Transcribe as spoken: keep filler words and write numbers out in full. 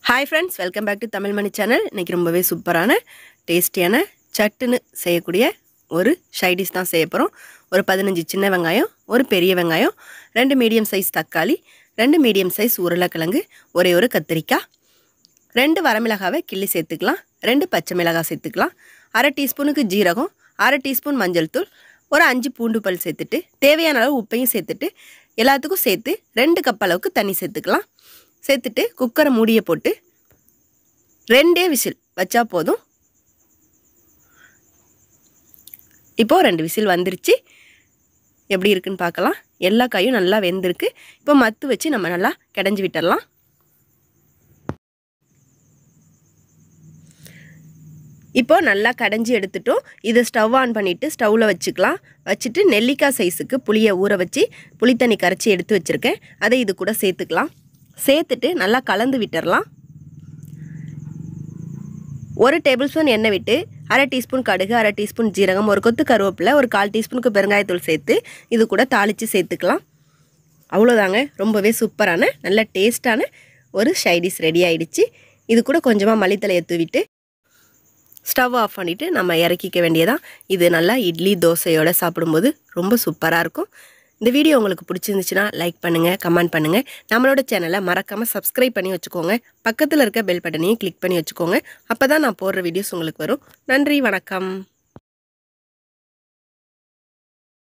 Hi friends, welcome back to Tamil Money channel. இன்னைக்கு ரொம்பவே சூப்பரான டேஸ்டியான சட்டுன்னு செய்யக்கூடிய ஒரு சைட் டிஷ் தான் செய்ய போறோம். ஒரு பதினைந்து சின்ன வெங்காயம், ஒரு பெரிய வெங்காயம், ரெண்டு மீடியம் சைஸ் தக்காளி, ரெண்டு மீடியம் சைஸ் உருளைக்கிழங்கு, ஒரே ஒரு கத்திரிக்காய், ரெண்டு வரமிளகாவை கிள்ளி சேர்த்துக்கலாம், ரெண்டு பச்சை மிளகாய் சேர்த்துக்கலாம், அரை டீஸ்பூனுக்கு ஜீரகம், அரை டீஸ்பூன் மஞ்சள் தூள், ஒரு அஞ்சு பூண்டு பல் சேர்த்துட்டு தேவையான அளவு உப்பையும் சேர்த்துட்டு எல்லாத்துக்கும் சேர்த்து ரெண்டு கப் அளவுக்கு தண்ணி சேர்த்துக்கலாம். சேர்த்துட்டு குக்கரை மூடியை போட்டு ரெண்டே விசில் வச்சா போதும். இப்போ ரெண்டு விசில் வந்துருச்சு. எப்படி இருக்குன்னு பார்க்கலாம். எல்லா காயும் நல்லா வெந்திருக்கு. இப்போ மத்து வச்சு நம்ம நல்லா கடைஞ்சி விட்டுடலாம். இப்போ நல்லா கடைஞ்சி எடுத்துட்டோம். இதை ஸ்டவ் ஆன் பண்ணிவிட்டு ஸ்டவ்வில் வச்சுக்கலாம். வச்சுட்டு நெல்லிக்காய் சைஸுக்கு புளியை ஊற வச்சு புளித்தண்ணி கரைச்சி எடுத்து வச்சுருக்கேன். அதை இது கூட சேர்த்துக்கலாம். சேர்த்துட்டு நல்லா கலந்து விட்டுடலாம். ஒரு டேபிள் ஸ்பூன் எண்ணெய் விட்டு அரை டீஸ்பூன் கடுகு, அரை டீஸ்பூன் ஜீரகம், ஒரு கொத்து கருவேப்பிலை, ஒரு கால் டீஸ்பூனுக்கு பெருங்காயத்தூள் சேர்த்து இது கூட தாளித்து சேர்த்துக்கலாம். அவ்வளோதாங்க. ரொம்பவே சூப்பரான நல்ல டேஸ்டான ஒரு சைடிஷ் ரெடி ஆகிடுச்சு. இது கூட கொஞ்சமாக மல்லித்தலையை தூவிட்டு ஸ்டவ் ஆஃப் பண்ணிவிட்டு நம்ம இறக்கிக்க வேண்டியதான். இது நல்லா இட்லி தோசையோடு சாப்பிடும்போது ரொம்ப சூப்பராக இருக்கும். இந்த வீடியோ உங்களுக்கு பிடிச்சிருந்துச்சுன்னா லைக் பண்ணுங்கள், கமெண்ட் பண்ணுங்கள். நம்மளோட சேனலை மறக்காமல் சப்ஸ்கிரைப் பண்ணி வச்சுக்கோங்க. பக்கத்தில் இருக்க பெல் பட்டனையும் கிளிக் பண்ணி வச்சுக்கோங்க. அப்போ தான் நான் போடுற வீடியோஸ் உங்களுக்கு வரும். நன்றி, வணக்கம்.